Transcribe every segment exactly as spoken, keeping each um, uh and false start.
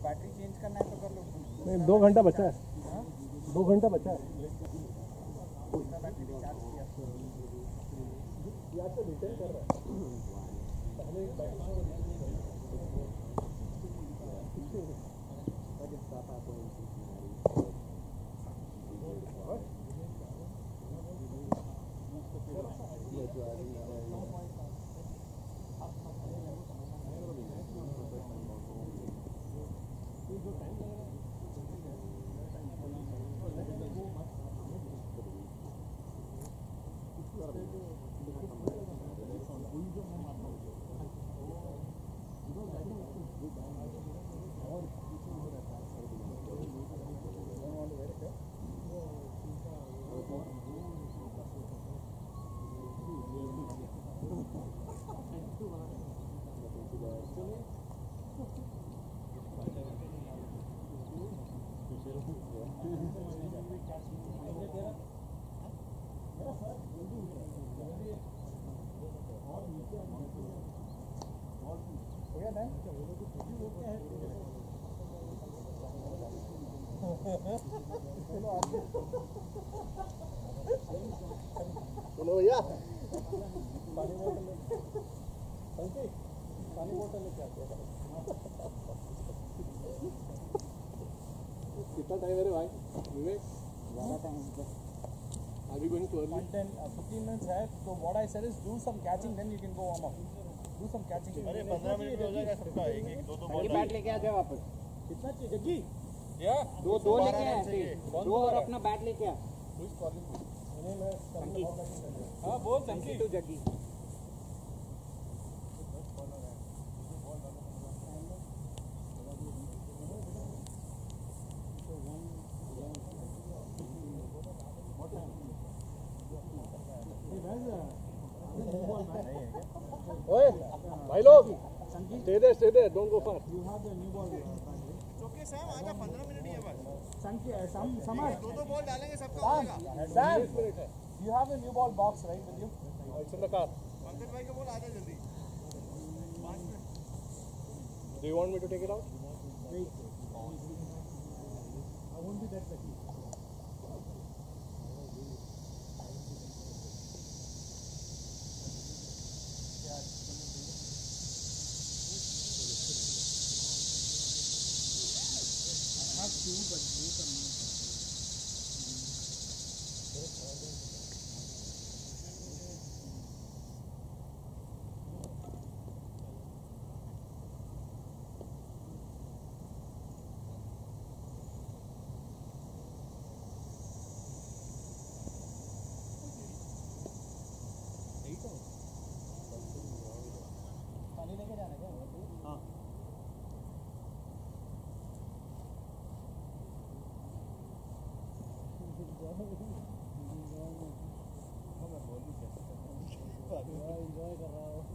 Battery change करना है तो कर लो। नहीं, दो घंटा बचा है, दो घंटा बचा है। बैटरी रिचार्ज किया तो रिटर्न कर रहा है पहले एक बैटरी बोलो भैया पानी बोतल पानी बोतल लेके आते हैं। कितना टाइम है रे भाई विवेक? ज़्यादा time Are we going to early? ten, uh, fifteen minutes है तो what I said is do some catching then you can go warm up. Do some catching. अरे पंद्रह मिनट हो जाएगा सबका, एक एक दो दो बॉल बैट लेके आ जाओ वापस। कितना चाहिए जग्गी? या दो दो लेके आ, दो और अपना बैट लेके आ। हाँ बोल जग्गी। तो जग्गी ओए भाई लोग stay there, stay there, don't go far. You have the new ball. Okay Sam आजा, पंद्रह मिनट ही है बस। Sam, Samar. दो दो बॉल डालेंगे सबका हो Sam, जाएगा। Sam. You have the new ball box right with you? It's in the car. Pankaj भाई को बोल आजा जल्दी। पाँच मिनट। Do you want me to take it out? Wait. I won't be that lucky. पानी लेके जाना क्या? हाँ। एंजॉय कर रहा हूँ।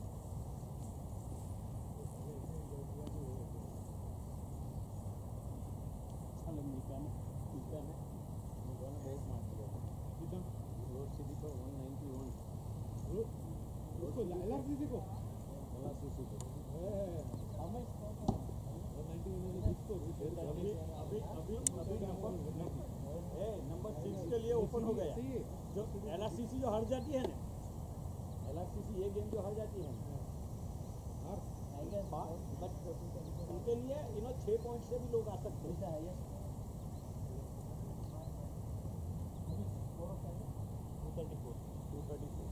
चलो मीका में मीका में मीका में बहुत मार दिया कितना रोड से भी तो वन नाइन्टी वन उसको लाला सीसी को लाला सीसी को हमें वन नाइन्टी वन इसको अभी अभी अभी अभी नंबर ए नंबर सिक्स के लिए ओपन हो गया जो एलआरसीसी जो हार जाती है ना, एलआरसीसी ये गेम जो हार जाती है बट उनके लिए यू नो छः पॉइंट से भी लोग आ सकते हैं। Two thirty four two thirty four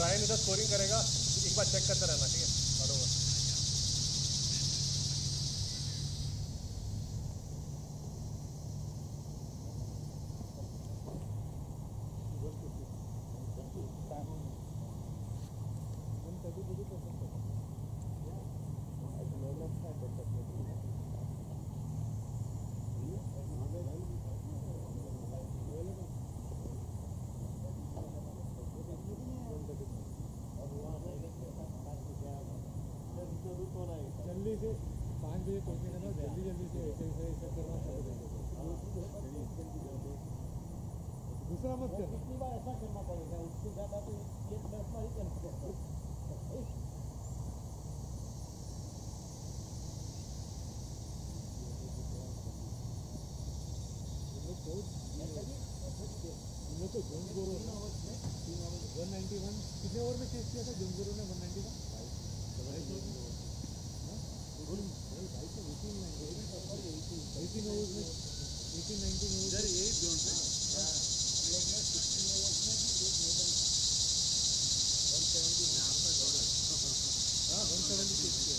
Brian इधर स्कोरिंग करेगा, एक बार चेक करते रहना, ठीक है? All over. जल्दी से पाँच बजे पहुँचेगा ना, जल्दी जल्दी से ऐसे ऐसे ऐसे करना शुरू कर देगा। दूसरा मत करना, कितनी बार ऐसा करना पड़ेगा, उससे ज़्यादा तो एक मिनट में ही करना पड़ेगा। हम लोग तो जोनपुर वन नाइन्टी वन कितने ओवर में चेस किया था जोनपुर ने? One ninety one eighteen overs में, एटीन नाइनटीन ओवर्स में यही जोन है। हाँ वन सेवेंटी चेस किया।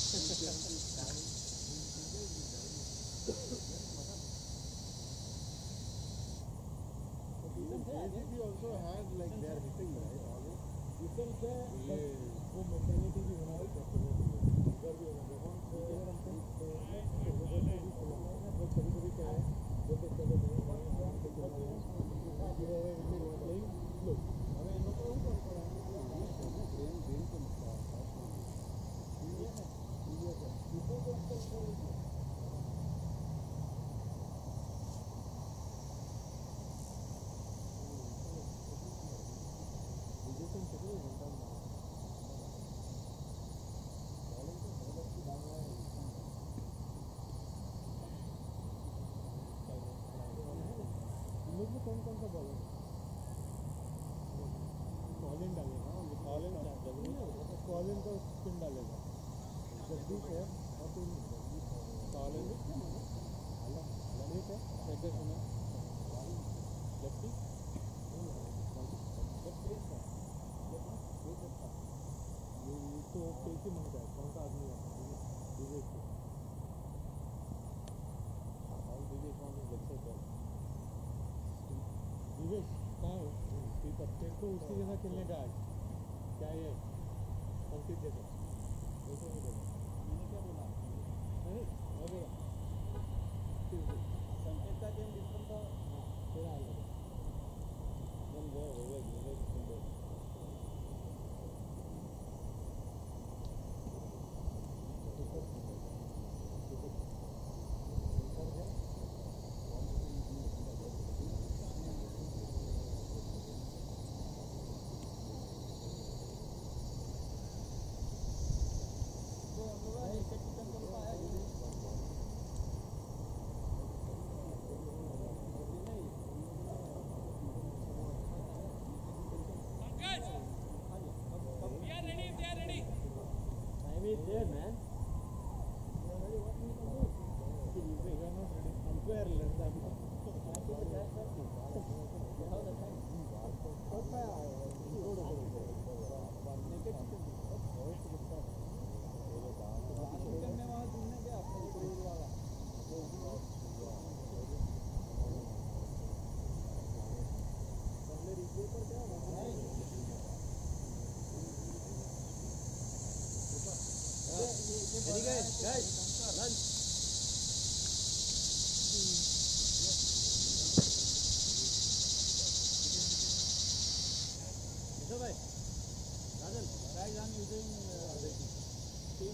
also has like they are hitting right always. इससे क्या है वो मेंटालिटी भी होना चाहिए, इधर भी होना चाहिए। अगर हम तो उधर से भी चलाना है ना, तो कभी कभी क्या है बोलते चलो नहीं नहीं हम तो चला रहे हैं, ये है इनके प्लेइंग स्लो। हमें इन लोगों को ऊपर पड़ा है ब्रेन ब्रेन का मसला है, ये है ये है ऊपर को ऊपर कौन कौन सा बॉल है? कॉलिन डालेगा, कॉलिन कॉलिन को स्पिन डालेगा, जगदीश है और तुम कॉलिन ठीक है, कैसे सुना जगदीश ये तो कैसे मांगता है, कौन सा आदमी है? विवेक विवेक कहाँ हो? ठीक है, तेरे को उसी जगह खेलने का आज क्या ये अंकित जगह वैसे नहीं बोला, मैंने क्या बोला नहीं मैं बोला संकेत का गेम डिफरेंट था। हाँ तेरा आएगा मन गए विवेक विवेक सुंदर there man. You are ready, what we can do? We are not ready. Umpire let them. How the time? करने वहाँ तुमने क्या अपने कोई वाला पहले रिव्यू पर क्या Ready guys, guys, lunch. So bhai, Rajan, guys, I'm using uh, team.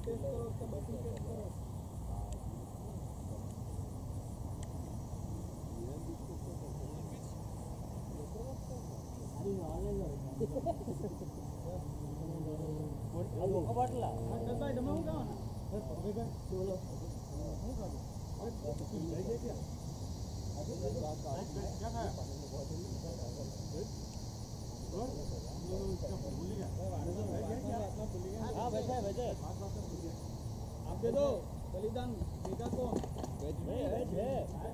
हाँ वैसे है वैसे आप दे दो बलिदान देगा तो वेज है वेज है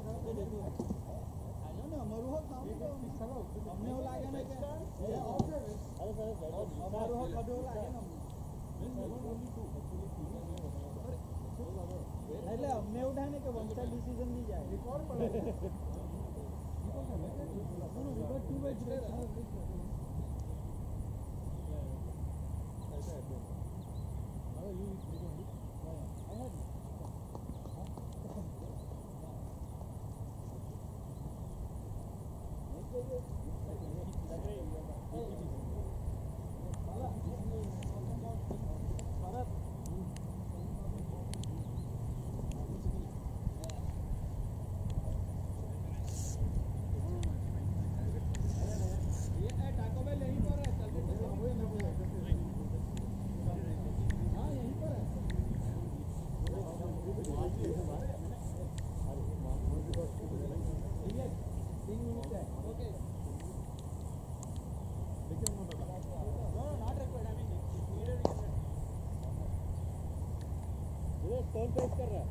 અમારું હો કામ અમને એવું લાગે ને કે અરે સર અમારું હો કદો લાગે ને એટલે અમને એવું થાય ને કે વન સાઇડ ડિસિઝન નહીં જાય રિકોર્ડ પડે ટુ વેજ कौन पेश कर रहा है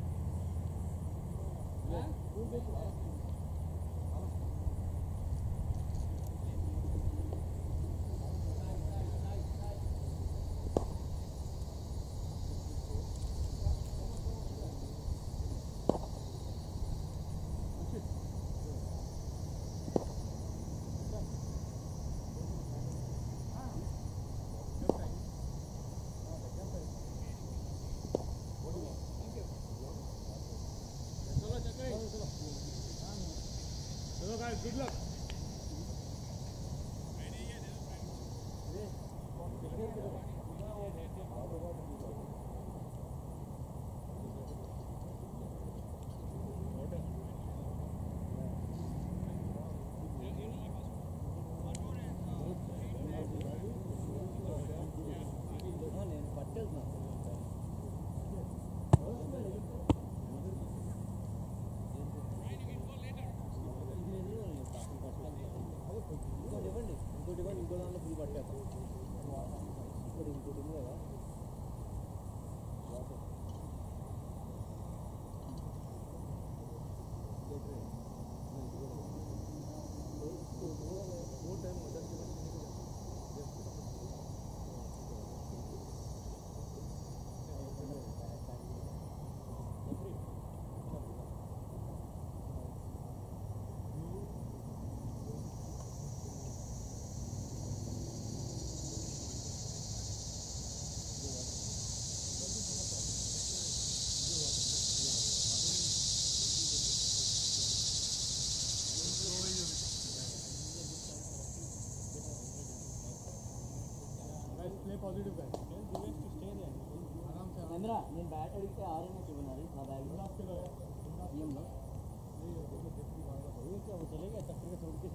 Good luck. पॉजिटिव का इंद्रा నేను బ్యాట్ అడిగితే ఆరు నుంచి ఇవ్వనాలి నా బ్యాగ్ లో ఏం లో ये क्या वो चलेगा टक्कर के छोड़ के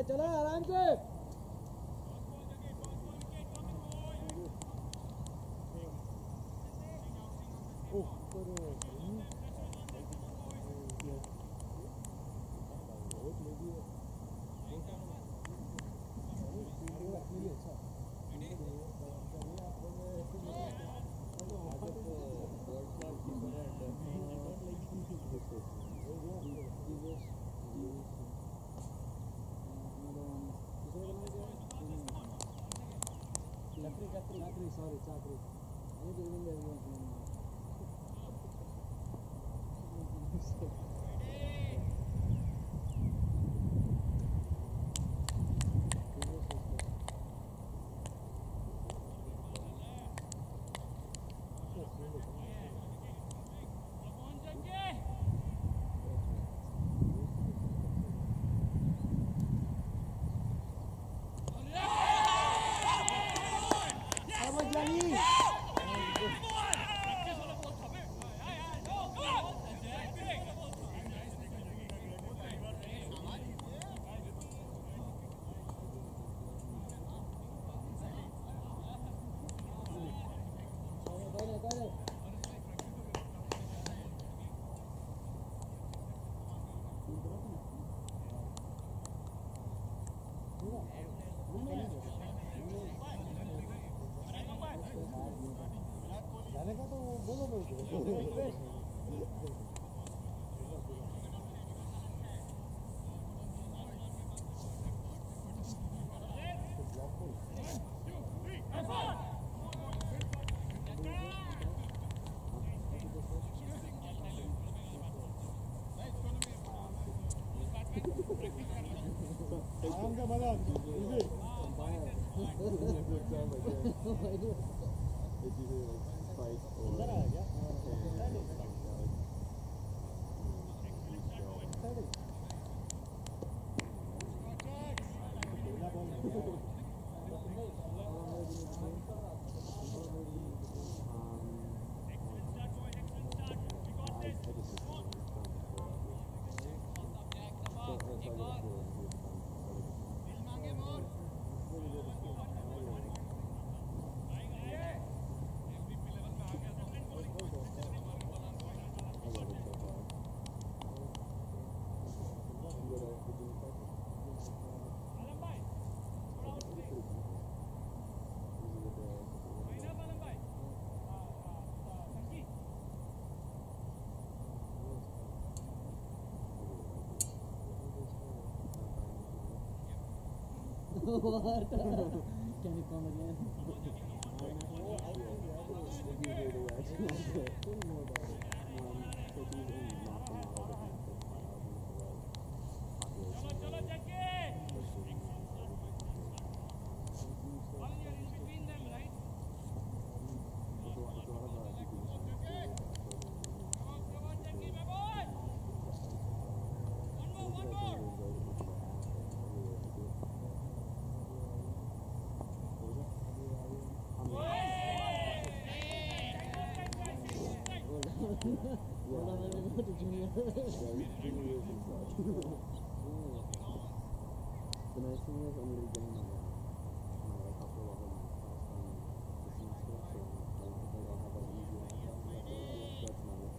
चलो आराम से sorry, sorry. I didn't even know. जाने का तो बोलो मेरे को आराम का मजा अंदर आया क्या What? Can you come again? The nice thing is I'm really getting my my couple of them this semester, so I think I'll have an easy one. That's nice.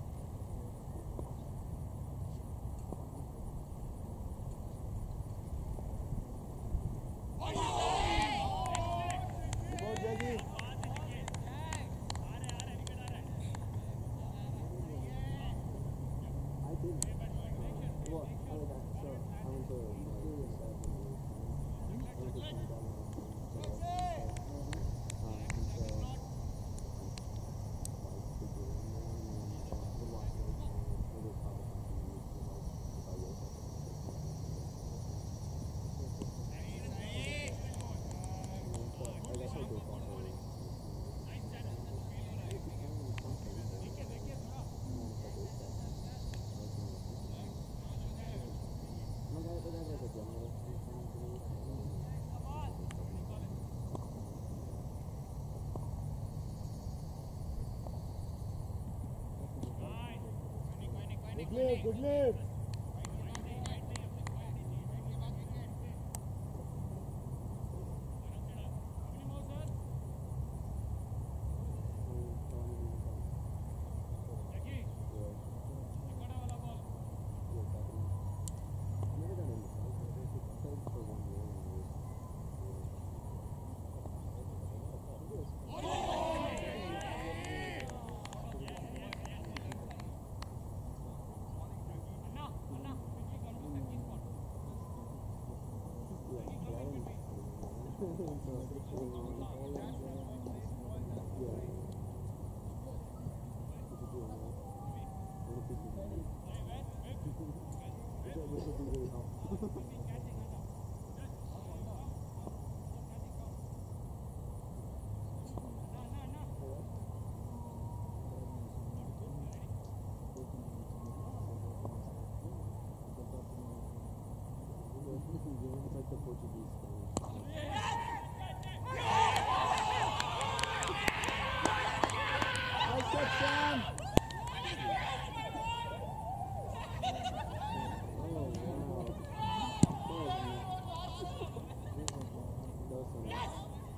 Good live, good live. Like the Portuguese Spanish. Nice touch, Sam! Oh, wow. That was nice.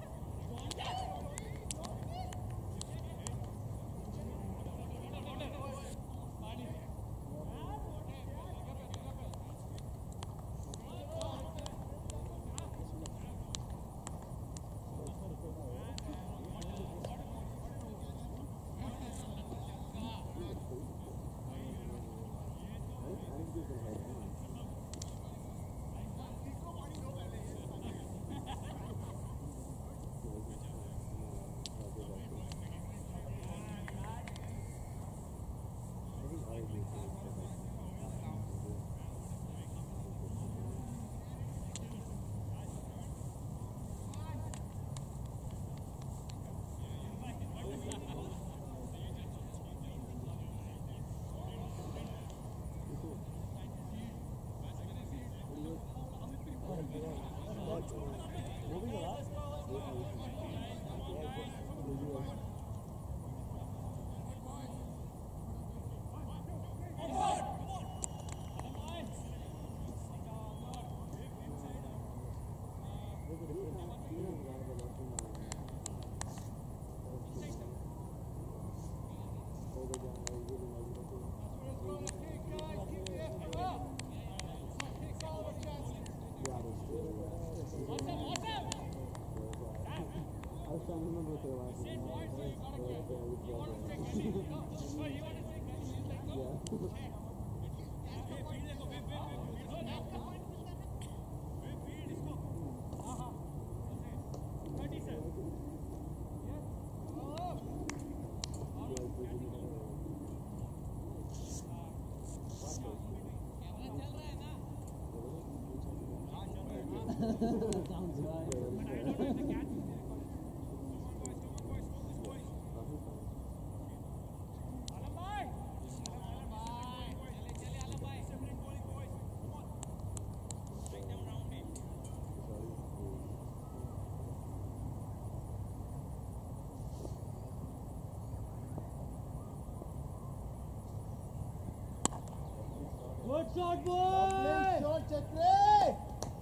Good shot, boy! Shot, Chakri!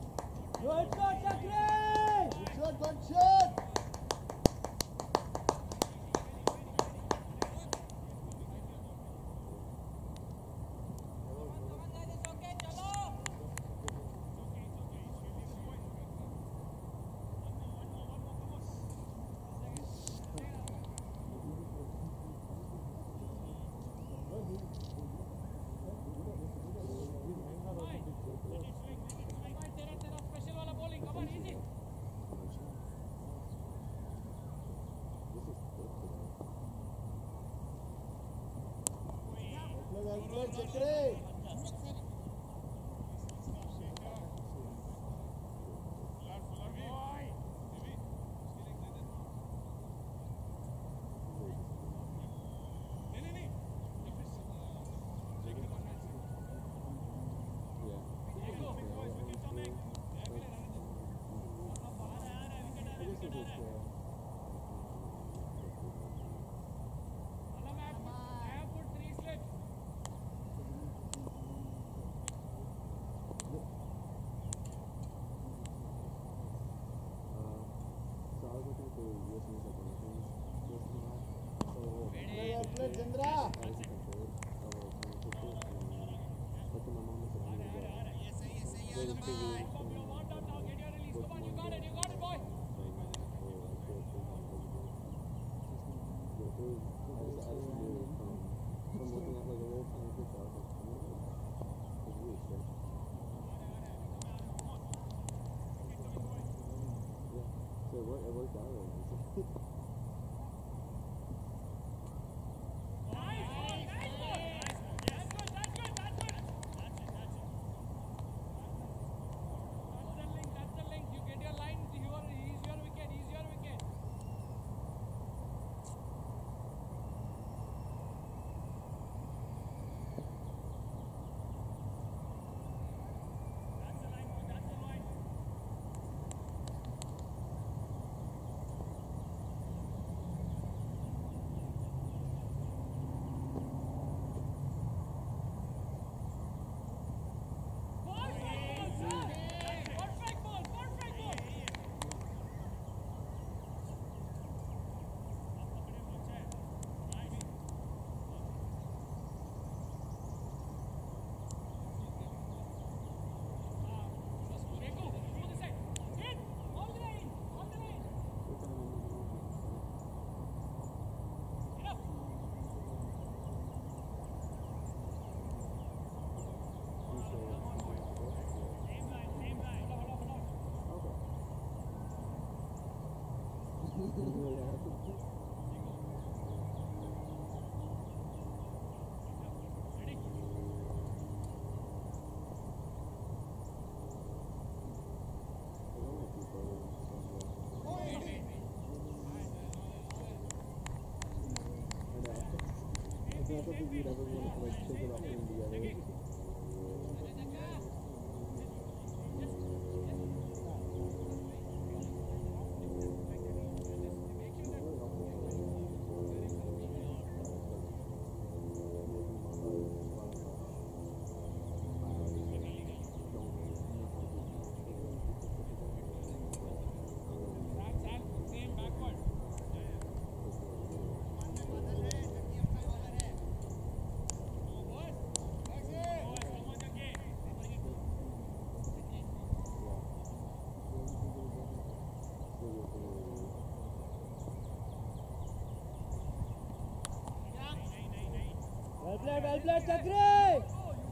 Good shot, Chakri! Good shot, good shot! Well played, Chakri! Well played, Chandra! I don't think we'd ever want to like take it off them together. Well played, well played, Chakri!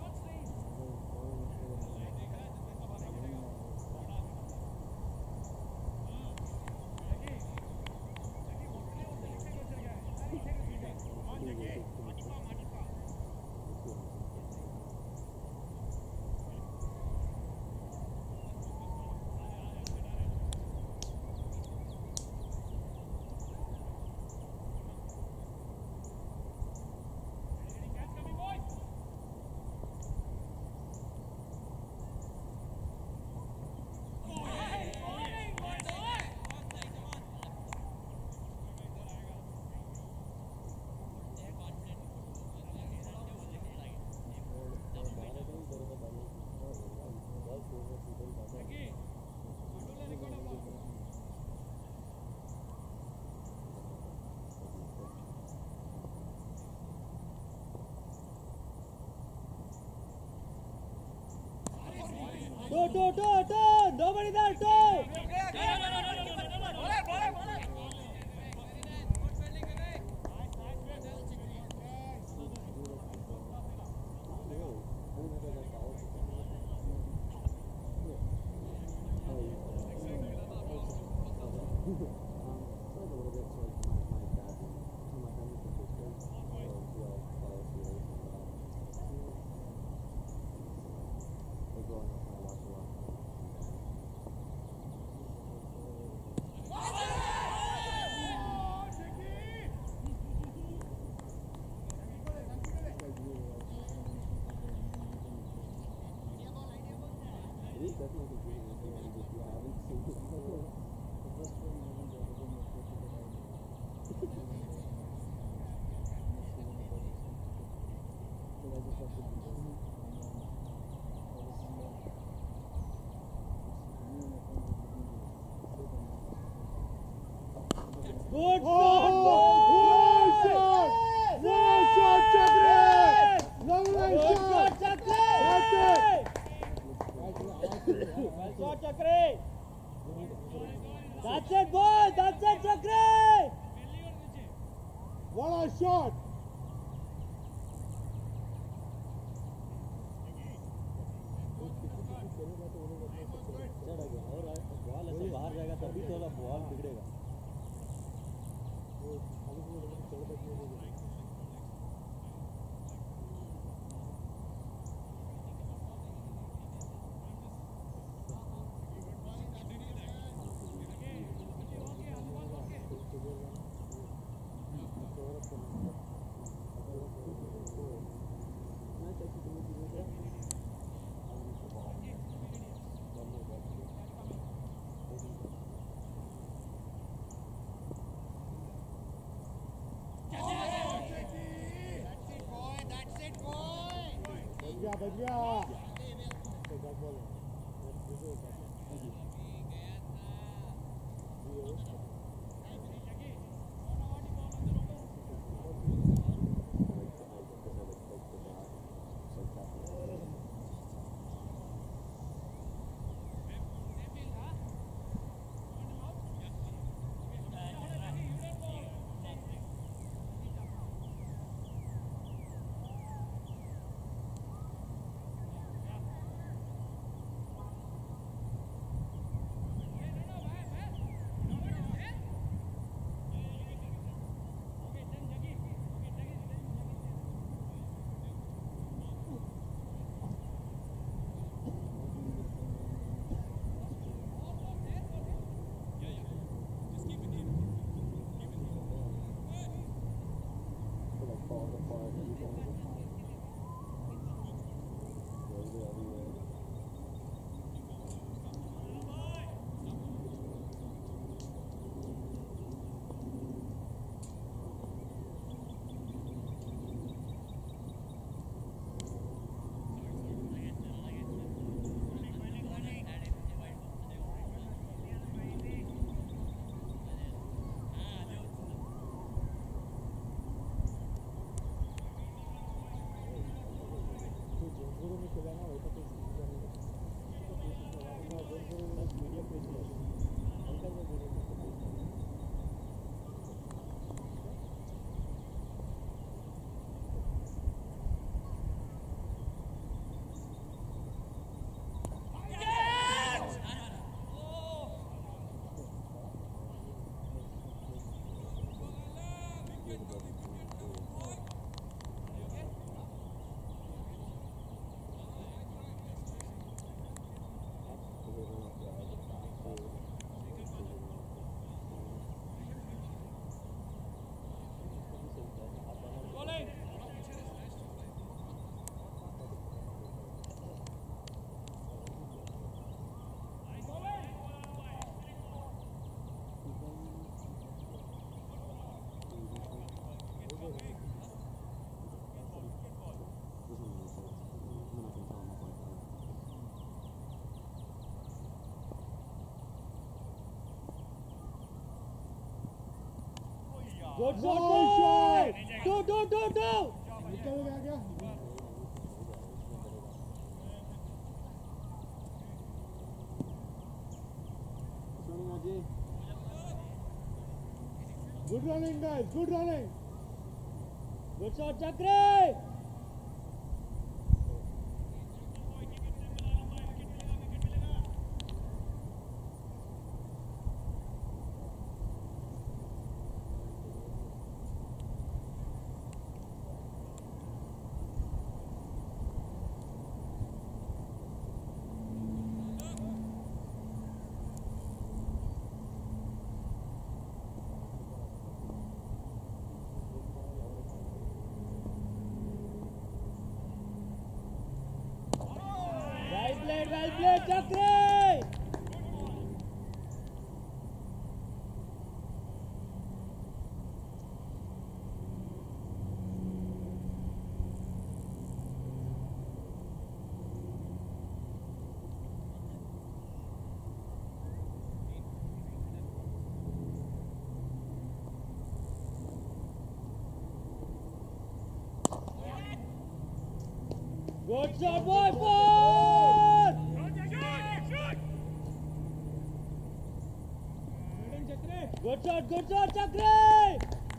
Two, two, two, two! Nobody there, two! Good shot, Nice shot! Nice shot, Chakri! Lovely Good shot! shot, Chakri! That's it! Well shot, Chakri! That's it, boy! That's it, Chakri! What a shot! Ball ऐसे बाहर जाएगा तभी थोड़ा ball बिगड़ेगा बढ़िया बढ़िया Good shot, boy! Do, do, do, do! निकल गया क्या? Good running, guys. Good running. Good shot, Chakri! Well played, well played, Chakri! Good shot, boy, four! Good shot, good shot, Chakri!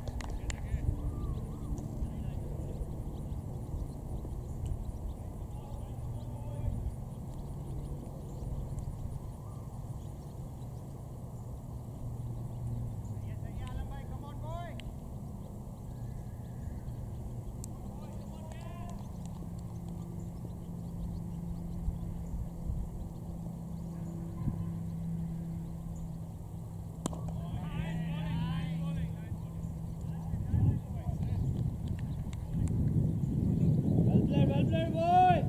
Well played, well played, boy!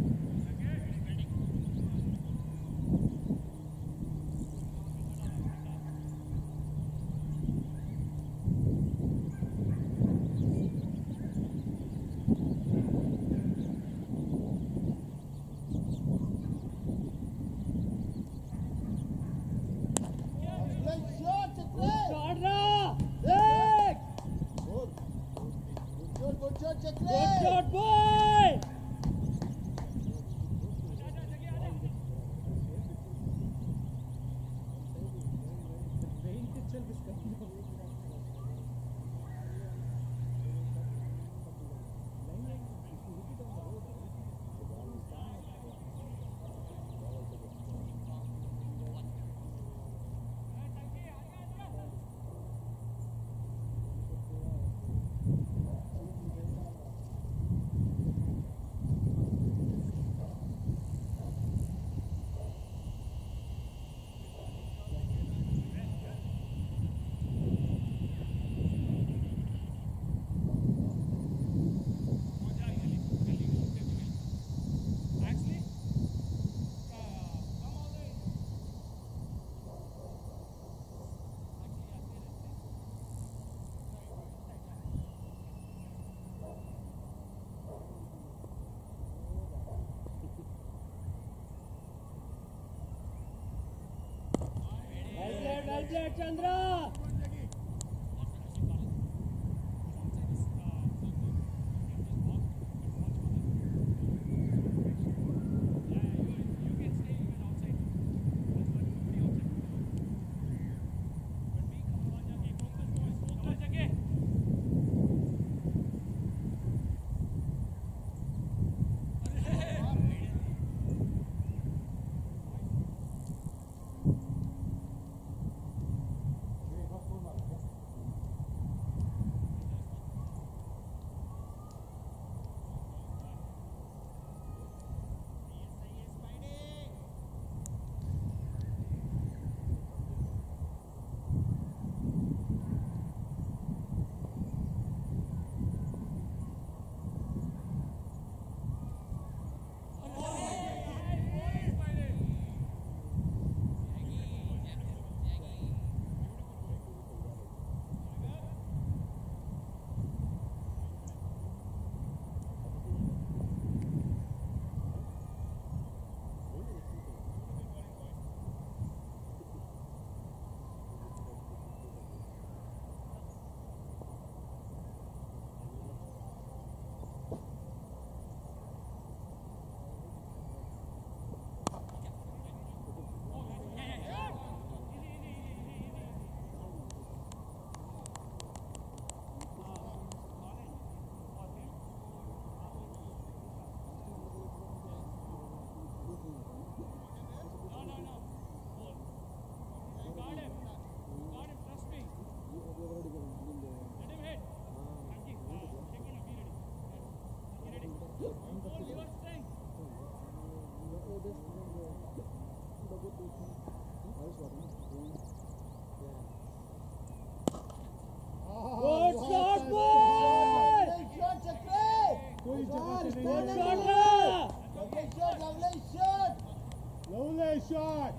Great shot, Good Chakri. shot, Ra! Six! Good. Good shot, good shot, Chakri. Good shot, boy! Well played, well played, Chandra! Nice shot.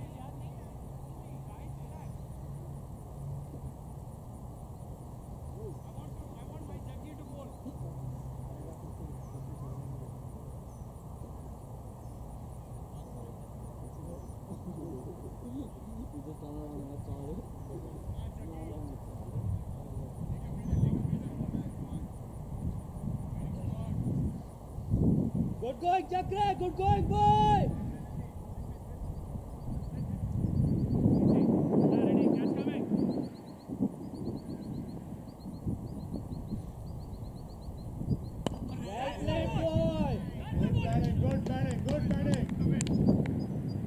Good going, Chakra. Good going, boy. Right leg, boy. Good batting, good batting, good batting.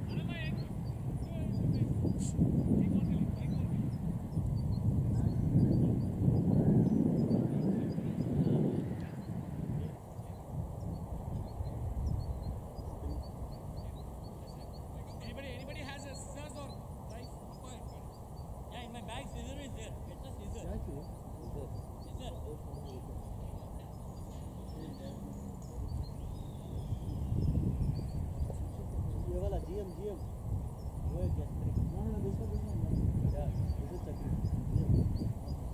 Anybody, anybody has a scissors or knife? Yeah, in my bag, scissor is there. Get the scissor. Scissor. ये वाला GM GM वो है क्या ना ना दूसरा दूसरा या दूसरा चक्री जीएम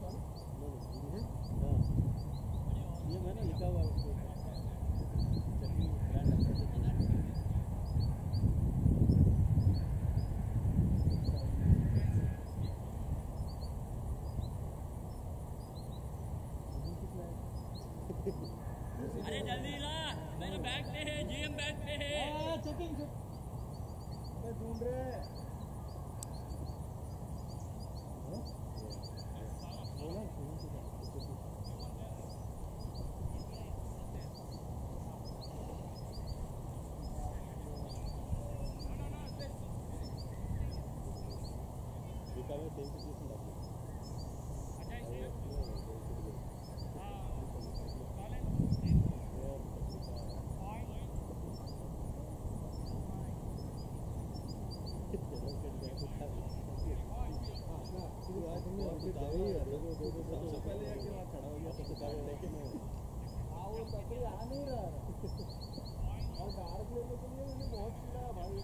हाँ जीएम है ना लिखा हुआ है उसको चक्री ब्रांड अरे जल्दी ला, मेरा बैग पे है, जीएम बैग पे है। चेकिंग ढूंढ रहे सबसे पहले आके वहाँ खड़ा हो गया सबसे पहले लेकिन हाँ वो तकड़ी आ नहीं रहा और डार्क लेने के लिए मैंने बहुत चिल्लाया भाई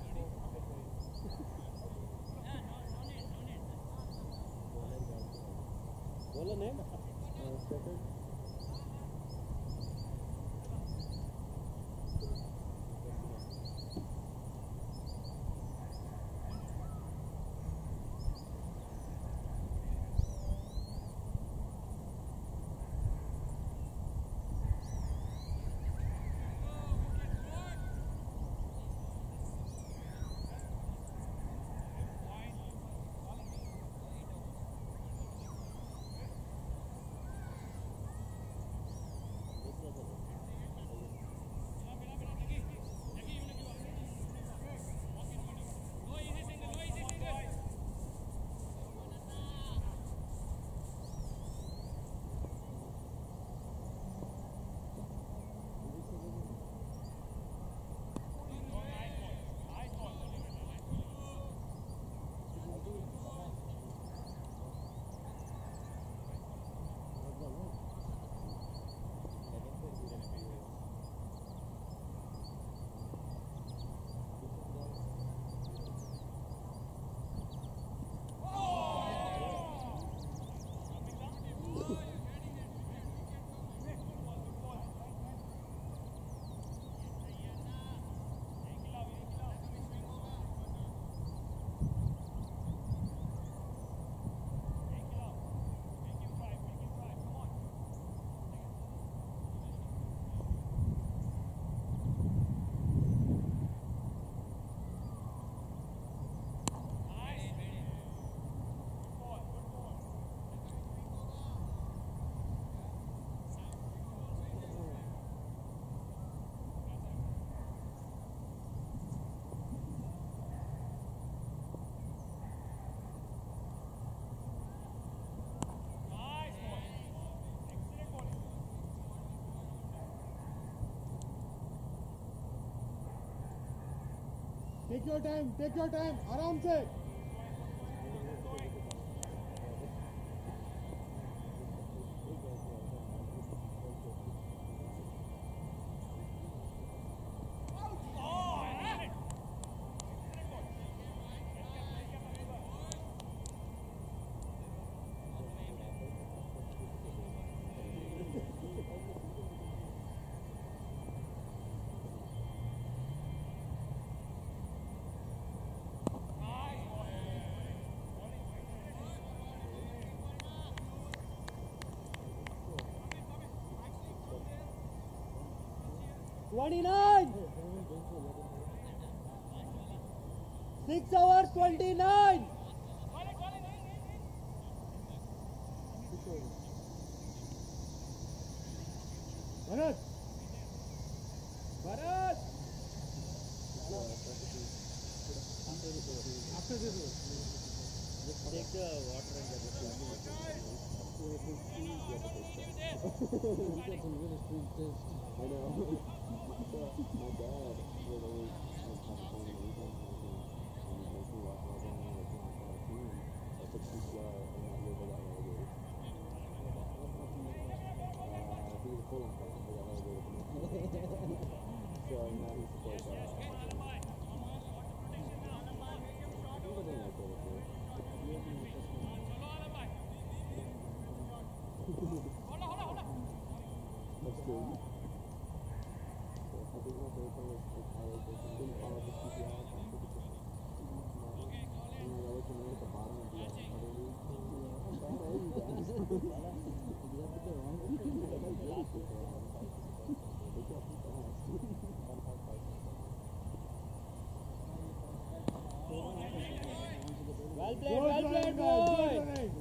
बोलो नहीं take your time take your time आराम से twenty-nine. Six hours twenty-nine. Bharat. Bharat. After this, just take the water and get it. I know. My dad would always like have a phone and anything and make me watch my game and like my team. That's like too slow and not live without elevators. Uh, he was a full on fan. I got elevator from him. So now he supports that. He wasn't like that before. That's good. I think my favorite thing is like how like they didn't follow the C P I and took it to and I always remain at the bottom of the other league. How bad are you guys? You have to go wrong. They got too fast. Well played, well played, boy.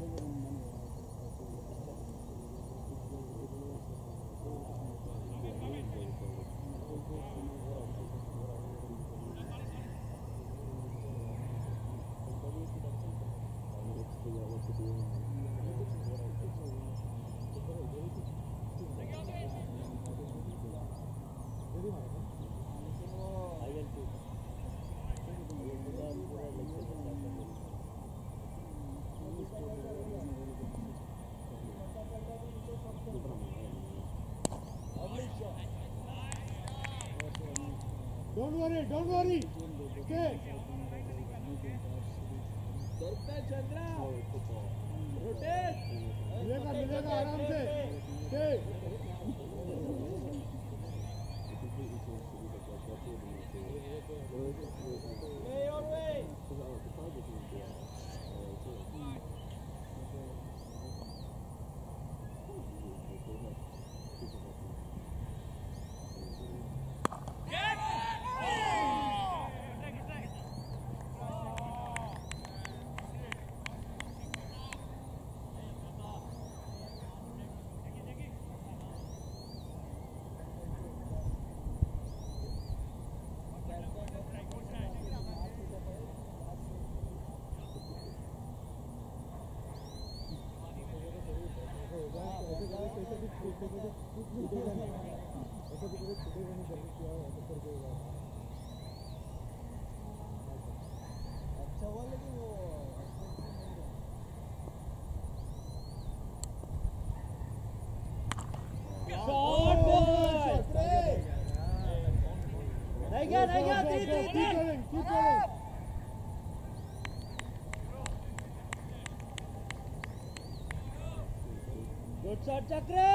Don't worry, don't worry. Okay. Chandra. Rotate. मिलेगा मिलेगा आराम से. Okay. Play your way. अच्छा हुआ लेकिन वो shot ball नहीं गया नहीं गया तीन तीन तीन good shot Chakri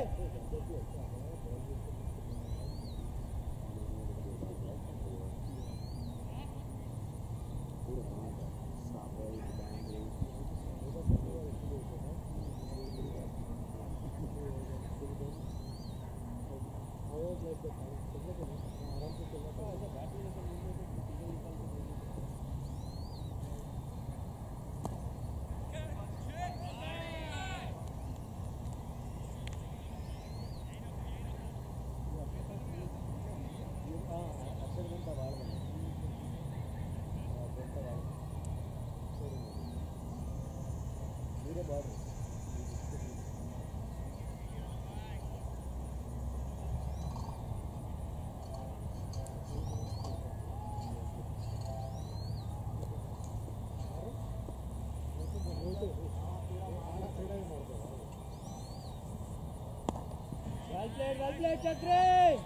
Well played, well played, Chakri!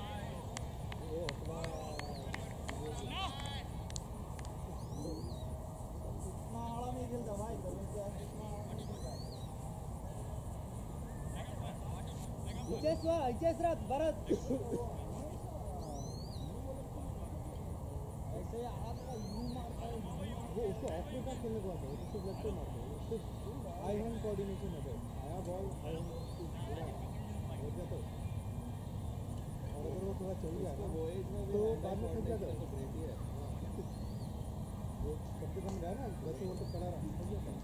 Ichesrat, Bharat! ऐसे हाथ का यू मारता है वो उसको ऑफिस का खेलने को आता है उसको लेफ्ट पे मारता है उसको आई हैंड कोऑर्डिनेशन होता है आया बॉल आई हैंड हो गया तो और अगर वो थोड़ा चल गया ना तो बाद में थक जाता है वो कम से कम गया ना दस ओवर तक खड़ा रहा थक जाता है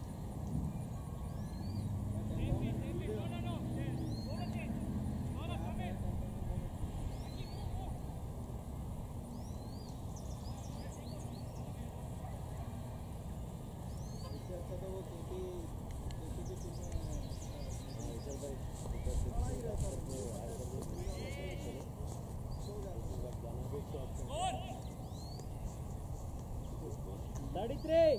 thirty-three.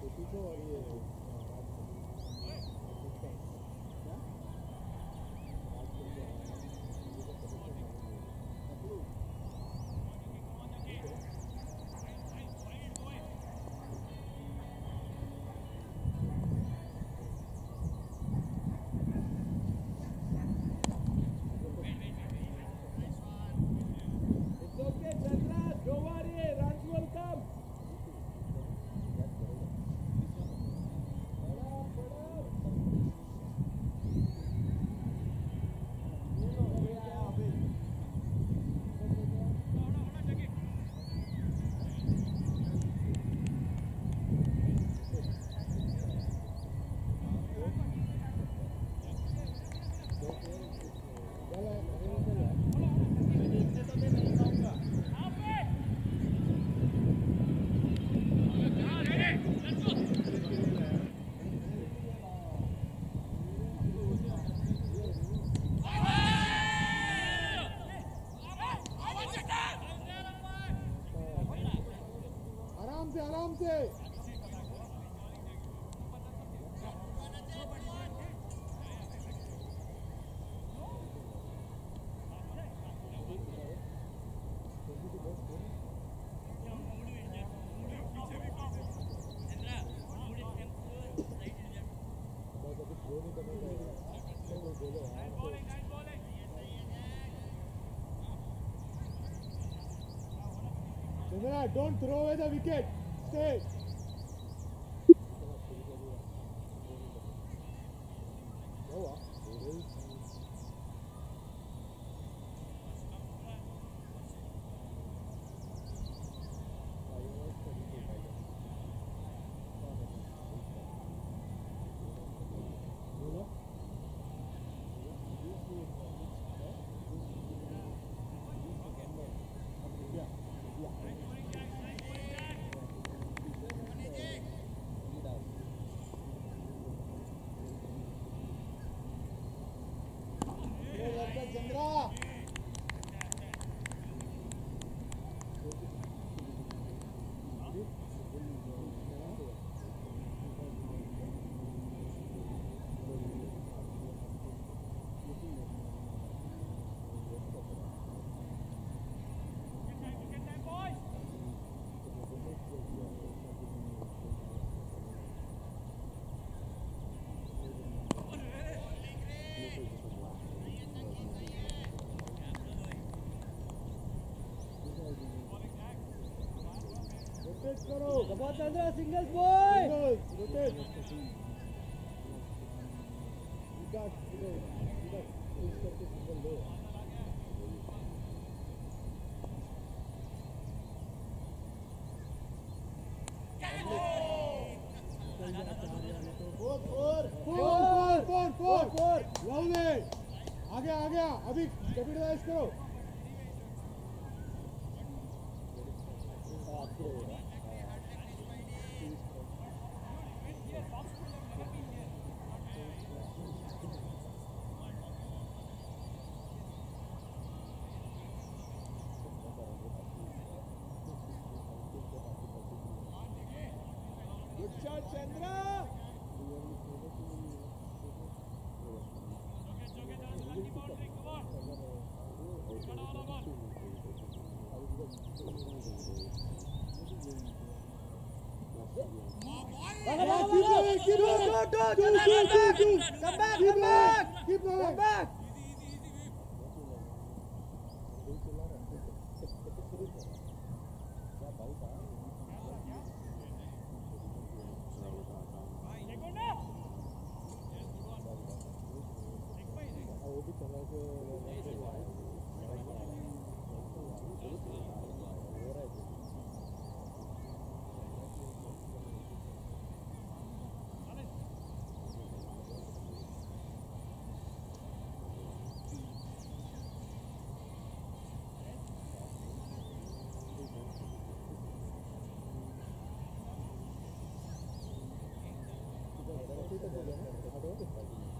It's okay, Chandra. Don't worry. Runs will come. आराम से आराम से Chandra, don't throw away the wicket. Stay. Chandra. Rotate करो. Come on, Chandra, singles boy. Singles. Rotate. Vikas, इधर, इधर, push करके single दो. Four, four, four, four, four, four. Lovely. आ गया, आ गया. अभी capitalize करो. Good shot, Chandra. Yeah, keep going, keep going. Go, go, Do, Chandra, do, do, do. come back, Keep come going, back. keep going. Come back. वो भी चला के तक हो गया ना आठ ओवर